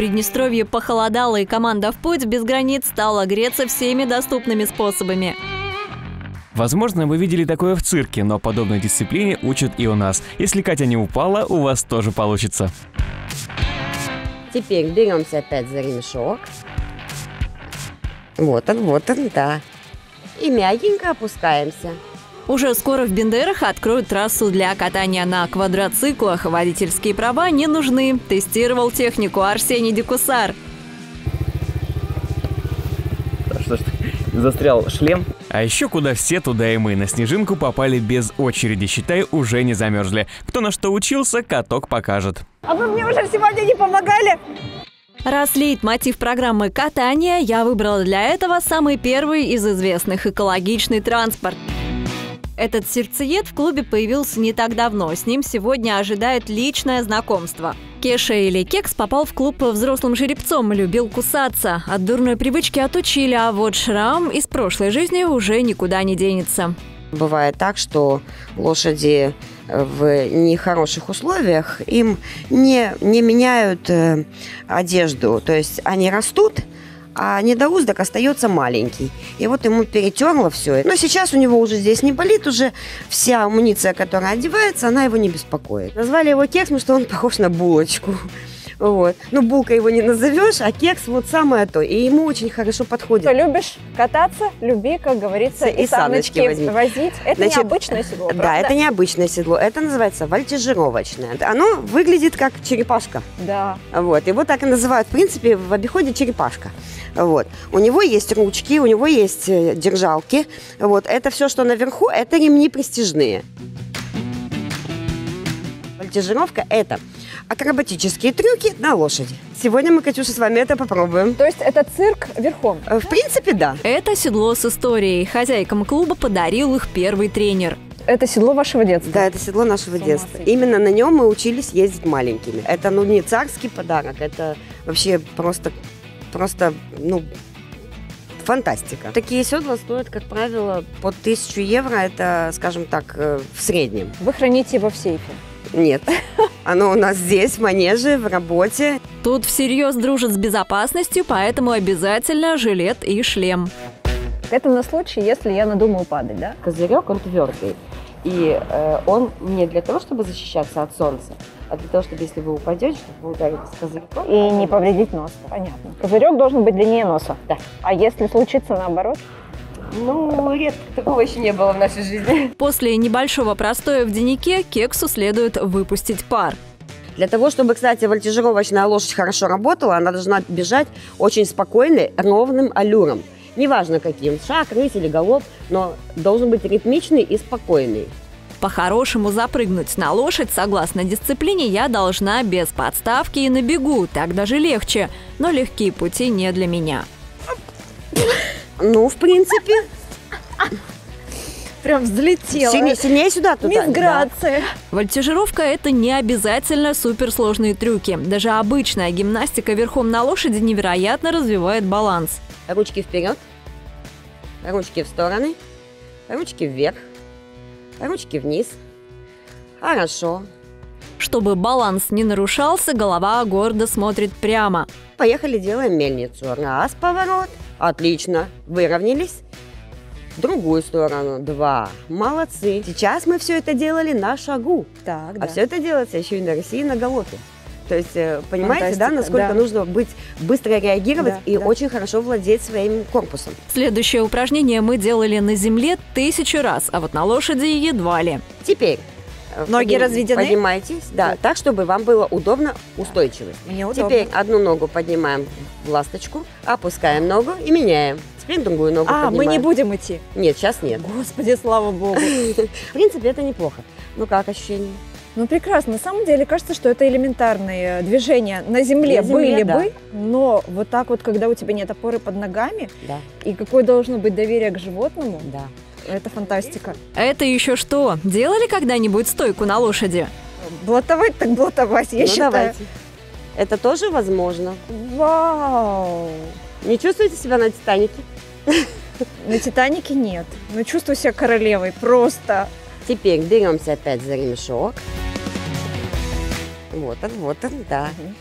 Приднестровье похолодало, и команда «В путь без границ» стала греться всеми доступными способами. Возможно, вы видели такое в цирке, но подобной дисциплине учат и у нас. Если Катя не упала, у вас тоже получится. Теперь беремся опять за ремешок. Вот он, да. И мягенько опускаемся. Уже скоро в Бендерах откроют трассу для катания на квадроциклах. Водительские права не нужны. Тестировал технику Арсений Дикусар. Что ж, застрял шлем. А еще куда все, туда и мы. На снежинку попали без очереди. Считай, уже не замерзли. Кто на что учился, каток покажет. А вы мне уже сегодня не помогали? Раз лейтмотив программы катания, я выбрала для этого самый первый из известных – экологичный транспорт. Этот сердцеед в клубе появился не так давно. С ним сегодня ожидает личное знакомство. Кеша или Кекс попал в клуб взрослым жеребцом, любил кусаться. От дурной привычки отучили, а вот шрам из прошлой жизни уже никуда не денется. Бывает так, что лошади в нехороших условиях им не меняют одежду. То есть они растут, а недоуздок остается маленький. И вот ему перетерло все. Но сейчас у него уже здесь не болит, уже вся амуниция, которая одевается, она его не беспокоит. Назвали его Кекс, потому что он похож на булочку. Вот. Ну, булка его не назовешь, а кекс вот самое то. И ему очень хорошо подходит. Что, любишь кататься, люби, как говорится, и саночки возить. Это значит, необычное седло, правда? Да, это необычное седло. Это называется вольтижировочное. Оно выглядит как черепашка. Да. Вот. Его так и называют, в принципе, в обиходе черепашка. Вот. У него есть ручки, у него есть держалки. Вот. Это все, что наверху, это ремни престижные. Вольтижировка – это акробатические трюки на лошади. Сегодня мы, Катюша, с вами это попробуем. То есть это цирк верхом? В принципе, да. Это седло с историей. Хозяйкам клуба подарил их первый тренер. Это седло вашего детства? Да, это седло нашего детства. Именно на нем мы учились ездить маленькими. Это, не царский подарок, это вообще просто, фантастика. Такие седла стоят, как правило, под 1000 евро. Это, скажем так, в среднем. Вы храните его в сейфе? Нет. Оно у нас здесь, в манеже, в работе. Тут всерьез дружат с безопасностью, поэтому обязательно жилет и шлем. Это на случай, если я надумаю падать, да? Козырек, он твердый. И он не для того, чтобы защищаться от солнца, а для того, чтобы, если вы упадете, чтобы вы ударились козырьком. И не повредить нос, понятно. Козырек должен быть длиннее носа. Да. А если случится наоборот? Редко такого еще не было в нашей жизни. После небольшого простоя в деннике Кексу следует выпустить пар. Для того, чтобы, кстати, вольтижировочная лошадь хорошо работала, она должна бежать очень спокойным, ровным аллюром. Неважно каким, шаг, рысь или галоп, но должен быть ритмичный и спокойный. По-хорошему запрыгнуть на лошадь, согласно дисциплине, я должна без подставки и на бегу, так даже легче. Но легкие пути не для меня. В принципе. Прям взлетела. Сильнее сюда, туда. Мисс Грация. Да. Вольтижировка – это не обязательно суперсложные трюки. Даже обычная гимнастика верхом на лошади невероятно развивает баланс. Ручки вперед, ручки в стороны, ручки вверх, ручки вниз. Хорошо. Чтобы баланс не нарушался, голова гордо смотрит прямо. Поехали, делаем мельницу. Раз, поворот. Отлично. Выровнялись. В другую сторону. 2. Молодцы. Сейчас мы все это делали на шагу. Так, А все это делается еще и на России на галопе. То есть, понимаете, фантастика, насколько нужно быть быстро реагировать и очень хорошо владеть своим корпусом. Следующее упражнение мы делали на земле 1000 раз, а вот на лошади едва ли. Теперь ноги разведены? Поднимайтесь, да, так, чтобы вам было удобно, устойчиво. Мне удобно. Теперь одну ногу поднимаем в ласточку, опускаем ногу и меняем. Теперь другую ногу поднимаем. Мы не будем идти? Нет, сейчас нет. Господи, слава богу. В принципе, это неплохо. Как ощущение? Прекрасно. На самом деле, кажется, что это элементарные движения на земле были бы, но вот так вот, когда у тебя нет опоры под ногами, и какое должно быть доверие к животному, это фантастика. Это еще что? Делали когда-нибудь стойку на лошади? Блатовать так блатовать, я считаю. Давайте. Это тоже возможно. Вау! Не чувствуете себя на «Титанике»? На «Титанике» нет. Но чувствую себя королевой просто. Теперь беремся опять за ремешок. Вот он, да.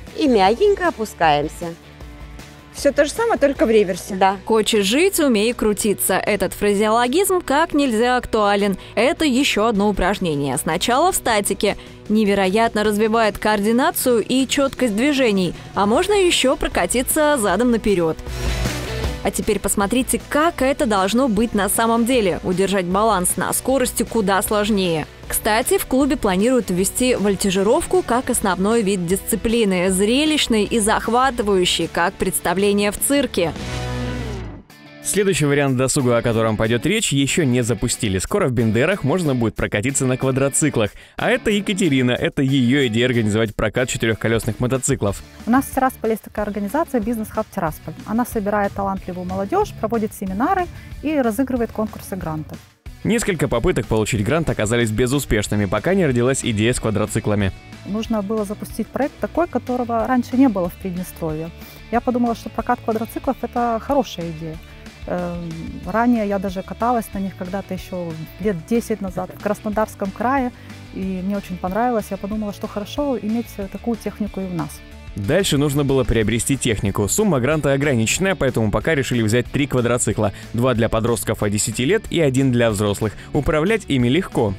и мягенько опускаемся. Все то же самое, только в реверсе. Да. Хочешь жить, умей крутиться. Этот фразеологизм как нельзя актуален. Это еще одно упражнение. Сначала в статике. Невероятно развивает координацию и четкость движений. А можно еще прокатиться задом наперед. А теперь посмотрите, как это должно быть на самом деле. Удержать баланс на скорости куда сложнее. Кстати, в клубе планируют ввести вольтежировку как основной вид дисциплины, зрелищный и захватывающий, как представление в цирке. Следующий вариант досуга, о котором пойдет речь, еще не запустили. Скоро в Бендерах можно будет прокатиться на квадроциклах. А это Екатерина, это ее идея организовать прокат четырехколесных мотоциклов. У нас в Тирасполе есть такая организация «Бизнес-хаб Тирасполь». Она собирает талантливую молодежь, проводит семинары и разыгрывает конкурсы грантов. Несколько попыток получить грант оказались безуспешными, пока не родилась идея с квадроциклами. Нужно было запустить проект такой, которого раньше не было в Приднестровье. Я подумала, что прокат квадроциклов – это хорошая идея. Ранее я даже каталась на них когда-то еще лет 10 назад в Краснодарском крае, и мне очень понравилось. Я подумала, что хорошо иметь такую технику и у нас. Дальше нужно было приобрести технику. Сумма гранта ограниченная, поэтому пока решили взять 3 квадроцикла. 2 для подростков от 10 лет и 1 для взрослых. Управлять ими легко.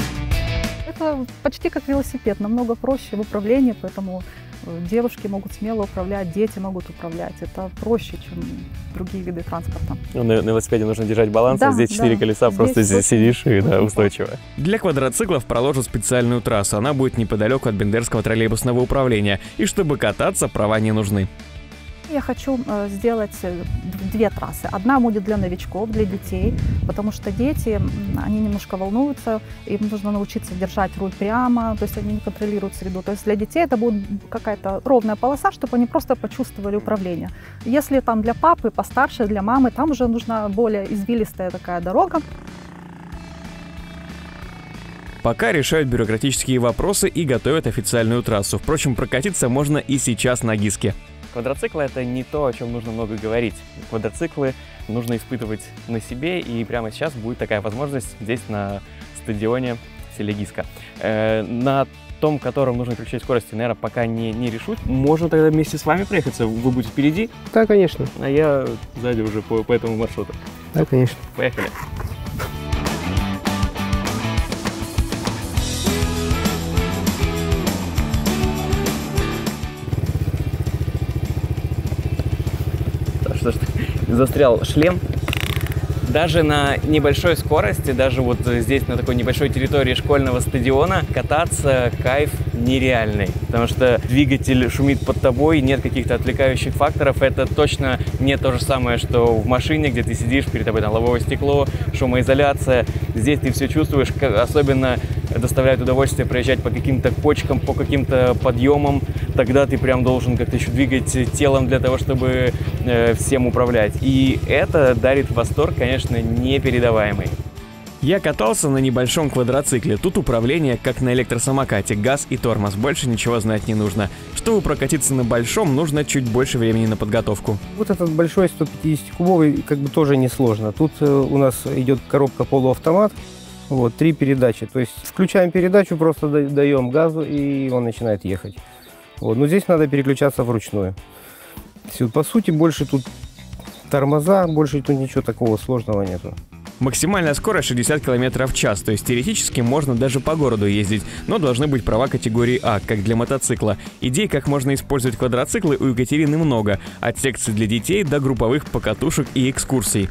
Это почти как велосипед, намного проще в управлении, поэтому девушки могут смело управлять, дети могут управлять. Это проще, чем другие виды транспорта. На велосипеде нужно держать баланс, да, а здесь 4 колеса, просто здесь сидишь и устойчиво. Для квадроциклов проложат специальную трассу. Она будет неподалеку от Бендерского троллейбусного управления. И чтобы кататься, права не нужны. Я хочу сделать 2 трассы. Одна будет для новичков, для детей, потому что дети, они немножко волнуются, им нужно научиться держать руль прямо, то есть они не контролируют среду. То есть для детей это будет какая-то ровная полоса, чтобы они просто почувствовали управление. Если там для папы, постарше, для мамы, там уже нужна более извилистая такая дорога. Пока решают бюрократические вопросы и готовят официальную трассу. Впрочем, прокатиться можно и сейчас на Гиске. Квадроциклы — это не то, о чем нужно много говорить. Квадроциклы нужно испытывать на себе, и прямо сейчас будет такая возможность здесь, на стадионе Селигиска. На том, котором нужно переключать скорости, наверное, пока не решу. Можно тогда вместе с вами проехаться? Вы будете впереди? Да, конечно. А я сзади уже по этому маршруту. Да, конечно. Поехали. Что ж, застрял шлем. Даже на небольшой скорости, даже вот здесь на такой небольшой территории школьного стадиона кататься кайф нереальный. Потому что двигатель шумит под тобой, нет каких-то отвлекающих факторов. Это точно не то же самое, что в машине, где ты сидишь, перед тобой там лобовое стекло, шумоизоляция. Здесь ты все чувствуешь, особенно доставляет удовольствие проезжать по каким-то кочкам, по каким-то подъемам. Тогда ты прям должен как-то еще двигать телом для того, чтобы всем управлять. И это дарит восторг, конечно, непередаваемый. Я катался на небольшом квадроцикле. Тут управление как на электросамокате, газ и тормоз. Больше ничего знать не нужно. Чтобы прокатиться на большом, нужно чуть больше времени на подготовку. Вот этот большой 150-кубовый как бы тоже несложно. Тут у нас идет коробка полуавтомат. Вот, 3 передачи. То есть включаем передачу, просто даем газу, и он начинает ехать. Вот. Но здесь надо переключаться вручную. Все, по сути, больше тут тормоза, больше тут ничего такого сложного нету. Максимальная скорость 60 км в час, то есть теоретически можно даже по городу ездить, но должны быть права категории А, как для мотоцикла. Идей, как можно использовать квадроциклы, у Екатерины много, от секций для детей до групповых покатушек и экскурсий.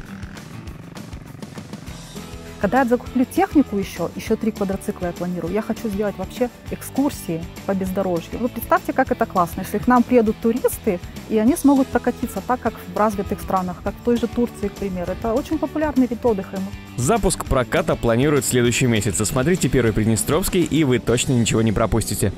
Когда я закуплю технику еще 3 квадроцикла я планирую, я хочу сделать вообще экскурсии по бездорожью. Вы представьте, как это классно, если к нам приедут туристы, и они смогут прокатиться так, как в развитых странах, как в той же Турции, к примеру. Это очень популярный вид отдыха. Запуск проката планируют в следующем месяце. Смотрите первый Приднестровский, и вы точно ничего не пропустите.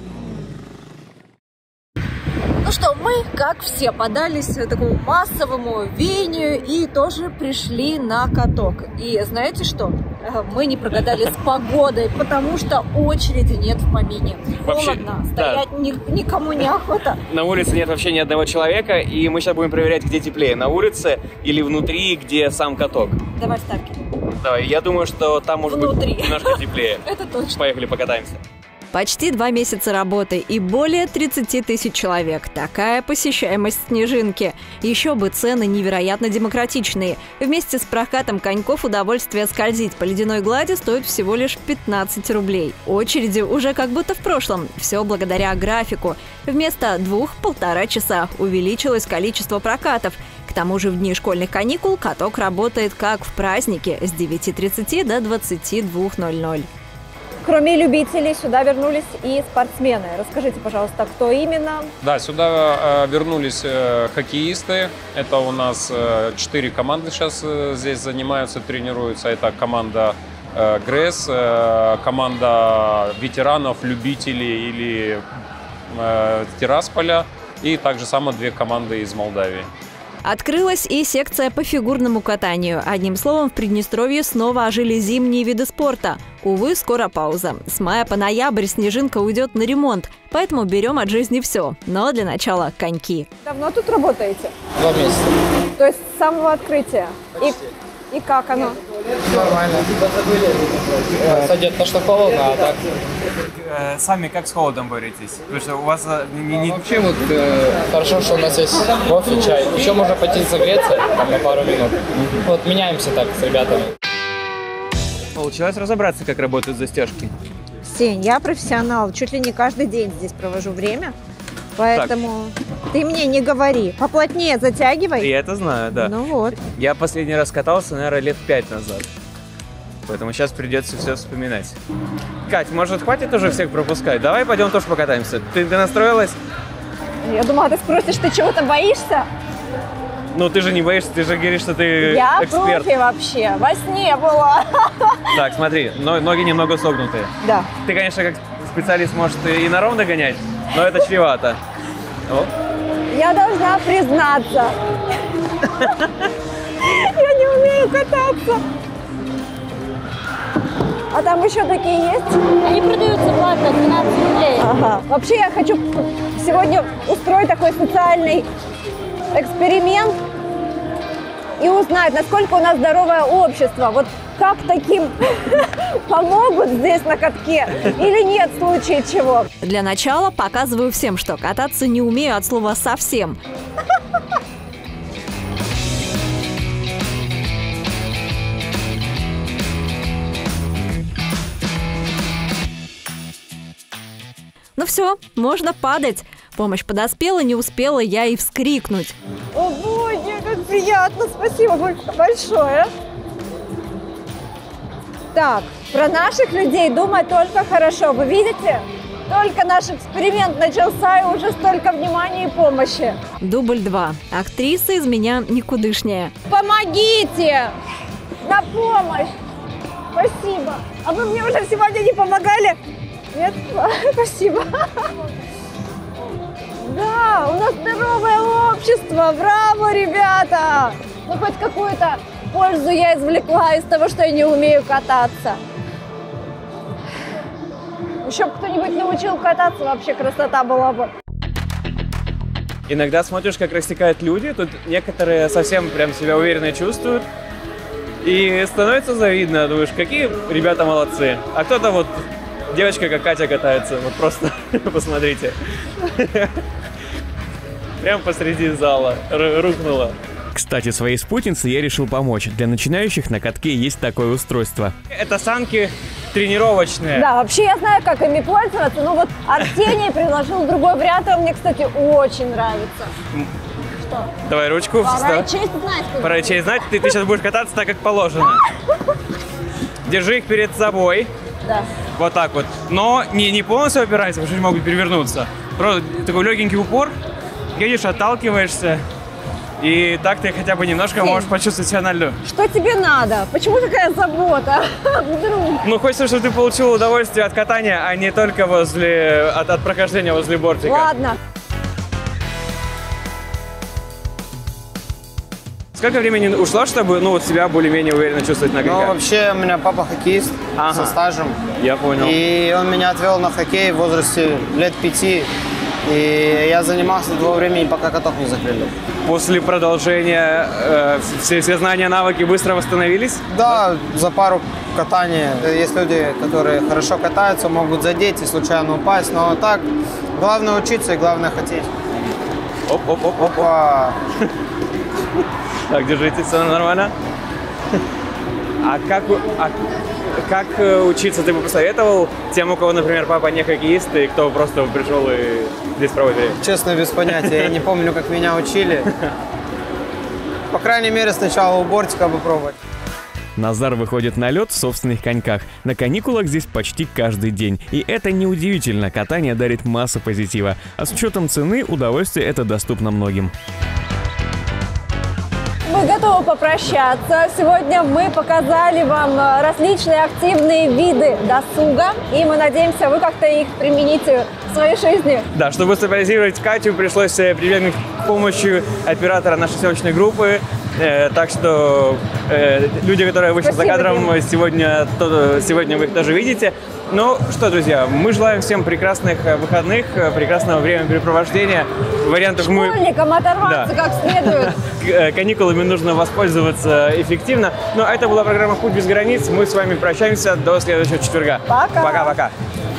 Ну что, мы, как все, подались такому массовому веянию и тоже пришли на каток. И знаете что? Мы не прогадали с погодой, потому что очереди нет в помине. Холодно, стоять да. Никому не охота. На улице нет вообще ни одного человека, и мы сейчас будем проверять, где теплее, на улице или внутри, где сам каток. Давай ставки. Давай, я думаю, что там может внутри. Быть немножко теплее. Это точно. Поехали, покатаемся. Почти 2 месяца работы и более 30 тысяч человек. Такая посещаемость «Снежинки». Еще бы, цены невероятно демократичные. Вместе с прокатом коньков удовольствие скользить по ледяной глади стоит всего лишь 15 рублей. Очереди уже как будто в прошлом. Все благодаря графику. Вместо 2–1,5 часа увеличилось количество прокатов. К тому же в дни школьных каникул каток работает как в празднике с 9:30 до 22:00. Кроме любителей, сюда вернулись и спортсмены. Расскажите, пожалуйста, кто именно? Да, сюда вернулись хоккеисты. Это у нас 4 команды сейчас здесь занимаются, тренируются. Это команда ГРЭС, команда ветеранов, любителей или Тирасполя. И также само 2 команды из Молдавии. Открылась и секция по фигурному катанию. Одним словом, в Приднестровье снова ожили зимние виды спорта. Увы, скоро пауза. С мая по ноябрь «Снежинка» уйдет на ремонт, поэтому берем от жизни все. Но для начала коньки. Давно тут работаете? 2 месяца. То есть с самого открытия? И как оно? Нормально. Сойдет то, что холодно, а так... Сами как с холодом боретесь? Потому что у вас Вообще вот хорошо, что у нас есть кофе, чай. Еще можно пойти согреться там, на пару минут. Вот меняемся так с ребятами. Получилось разобраться, как работают застежки? Сень, я профессионал. Чуть ли не каждый день здесь провожу время. Поэтому ты мне не говори. Поплотнее затягивай. Я это знаю, да. Ну вот. Я последний раз катался, наверное, лет 5 назад. Поэтому сейчас придется все вспоминать. Кать, может, хватит уже всех пропускать? Давай пойдем тоже покатаемся. Ты настроилась? Я думала, ты спросишь, ты чего-то боишься? Ну, ты же не боишься, ты же говоришь, что ты Я эксперт. профи вообще. Во сне была. Так, смотри, ноги немного согнутые. Да. Ты, конечно, как специалист, может, и на ровно гонять, но это чревато. О. Я должна признаться. Я не умею кататься. А там еще такие есть? Они продаются платно, 12 рублей. Ага. Вообще я хочу сегодня устроить такой социальный эксперимент и узнать, насколько у нас здоровое общество. Вот как таким помогут здесь на катке или нет в случае чего? Для начала показываю всем, что кататься не умею от слова «совсем». Ну все, можно падать. Помощь подоспела, не успела я и вскрикнуть. О, боже, как приятно! Спасибо большое. Так, про наших людей думать только хорошо. Вы видите? Только наш эксперимент начался, и уже столько внимания и помощи. Дубль 2. Актриса из меня никудышняя. Помогите! На помощь! Спасибо. А вы мне уже сегодня не помогали? Нет? Спасибо. Да, у нас здоровое общество. Браво, ребята! Ну, хоть какую-то пользу я извлекла из того, что я не умею кататься. Еще бы кто-нибудь научил кататься, вообще красота была бы. Иногда смотришь, как растекают люди, тут некоторые совсем прям себя уверенно чувствуют. И становится завидно, думаешь, какие ребята молодцы. А кто-то вот, девочка как Катя катается, вот просто посмотрите. Прям посреди зала рухнула. Кстати, своей спутнице я решил помочь. Для начинающих на катке есть такое устройство. Это санки тренировочные. Да, вообще я знаю, как ими пользоваться, но вот Арсений предложил другой вариант, и он мне, кстати, очень нравится. Что? Давай ручку. Пора и честь знать. Пора и честь знать. Ты сейчас будешь кататься так, как положено. Держи их перед собой. Да. Вот так вот. Но не полностью опирайся, потому что они могут перевернуться. Просто такой легенький упор. Едешь, отталкиваешься. И так ты хотя бы немножко можешь почувствовать себя на льду. Что тебе надо? Почему такая забота? Вдруг? Ну, хочется, чтобы ты получил удовольствие от катания, а не только от прохождения возле бортика. Ладно. Сколько времени ушло, чтобы себя более-менее уверенно чувствовать на коньках? Ну, вообще, у меня папа хоккеист со стажем. Я понял. И он меня отвел на хоккей в возрасте лет 5. И я занимался до того времени, пока каток не закрыли. После продолжения все знания, навыки быстро восстановились? Да, за пару катаний. Есть люди, которые хорошо катаются, могут задеть и случайно упасть. Но так, главное учиться и главное хотеть. Опа. Так, держитесь, все нормально. А как учиться ты бы посоветовал тем, у кого, например, папа не хоккеист, и кто просто пришел и здесь проводит время? Честно, без понятия. Я не помню, как меня учили. По крайней мере, сначала у бортика попробовать. Назар выходит на лед в собственных коньках. На каникулах здесь почти каждый день. И это неудивительно, катание дарит массу позитива. А с учетом цены, удовольствие это доступно многим. Мы готовы попрощаться. Сегодня мы показали вам различные активные виды досуга. И мы надеемся, вы как-то их примените в своей жизни. Да, чтобы стабилизировать Катю, пришлось прибегнуть к помощи оператора нашей съемочной группы. Так что люди, которые вышли за кадром, сегодня вы их тоже видите. Ну что, друзья, мы желаем всем прекрасных выходных, прекрасного времяпрепровождения. Вариантов школьникам оторваться как следует. Каникулами нужно воспользоваться эффективно. Ну а это была программа «Путь без границ». Мы с вами прощаемся до следующего четверга. Пока. Пока-пока.